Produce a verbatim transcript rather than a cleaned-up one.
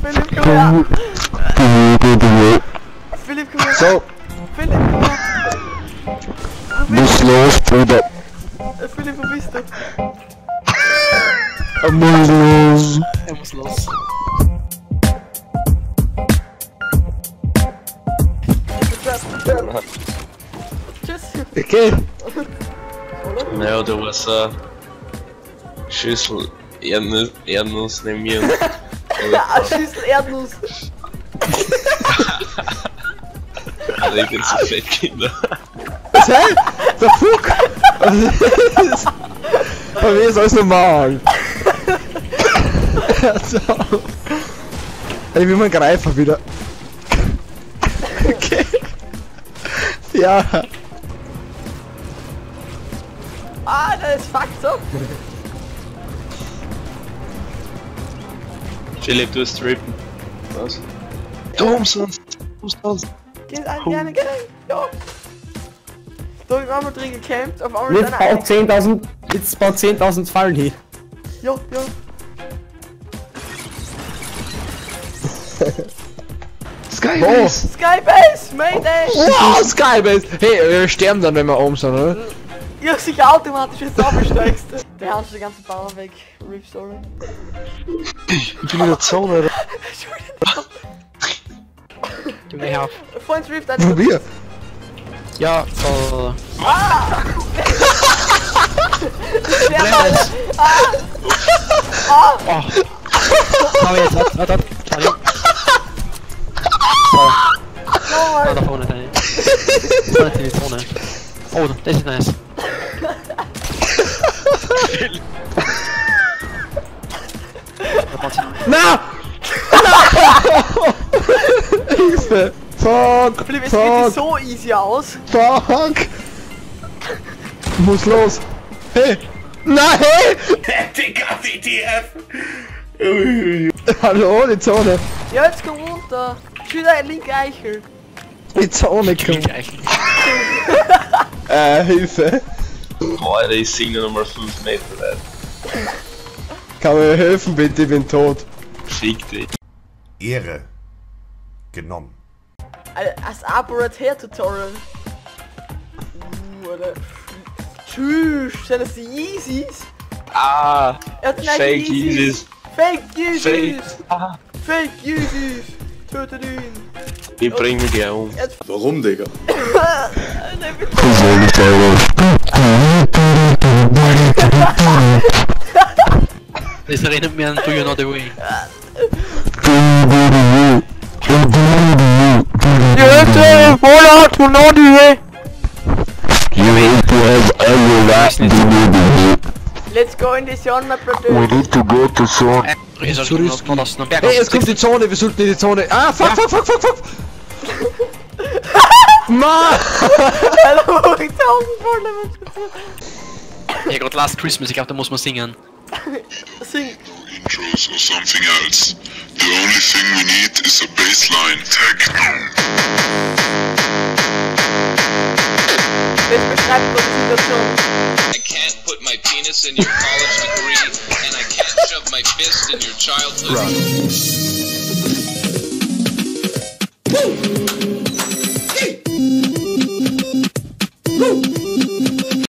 Philipp, komm her! Philipp, komm her! So! Philipp, komm her! Muss los, Bruder! Philipp, wo bist du? Er muss los! Er muss los. Tschüss! Okay! Naja, da war so eine Schüssel Erdnuss, Erdnuss neben mir. Und Eine Schüssel Erdnuss! also ich bin so fett, Kinder. Was, hä? Der Fuck! Bei mir ist alles normal! So. Ich will mal greifen wieder. Okay. Ja. Ah, das ist fucked up! Philipp, du hast trippen. Was? Du umsonst! Umsonst! Geht an, gerne, gerne! Ja! Da hab ich einmal drin gecampt, auf einmal Jetzt ist einer baut zehntausend, jetzt baut zehntausend Fallen hier. Ja, ja! Skybase! Skybase! Mayday! Wow, Skybase! Hey, wir sterben dann, wenn wir oben sind, oder? Ja, sicher automatisch jetzt absteigst. Der haust den ganzen Bauer weg. Rip Story. Ich bin in der Zone, oder? Gib mir her. Freund Rift einfach. Probier! Ja, so. Der Mann! Ah! Ah! Oh. Schau jetzt, warte, warte, warte. Schau. So. Ah, da vorne, da vorne. Da ist die Zone. Oh, das ist nice. Na! Hilfe! Fuck! Philipp, es geht dir so easy aus. Fuck! Muss los! Hey! Nein! Digga, W T F! Hallo, die Zone! Ja, jetzt komm runter. Schüler, linke Eichel. Die Zone kommt! Äh, Hilfe! Boah, Alter, ich singe nochmal fünf Meter weit. Kann mir helfen bitte, ich bin tot. Fick dich. Ehre. Genommen. Als Abo-Tutorial. Uh, oder. Tschüss, sind das die Yeezys? Ah! Er hat nein Fake Yeezys. Yeezys. Fake Yeezys! Fake! Ah! Fake Yeezys! Tötet ihn! Ich bring mich gleich um. Warum, Digga? Nein, bitte. Das erinnert mich an Do You Know The Way. Yes, voilà, tu know the way. You need to have everlasting Let's go in the zone, my brother. We need to go to zone. Ich soll noch noch aus einem Berg. Hey, es kommt die Zone, wir sollten in die Zone. Ah, fuck, fuck, fuck, fuck, fuck! Mann! Hallo, ich tausend Volle. Ja Gott, Last Christmas, ich glaube, da muss man singen. Sing. Intros or something else. The only thing we need is a baseline techno. Das beschreibt unsere Situation. I can't put my penis in your college degree, and I can't shove my fist in your childhood.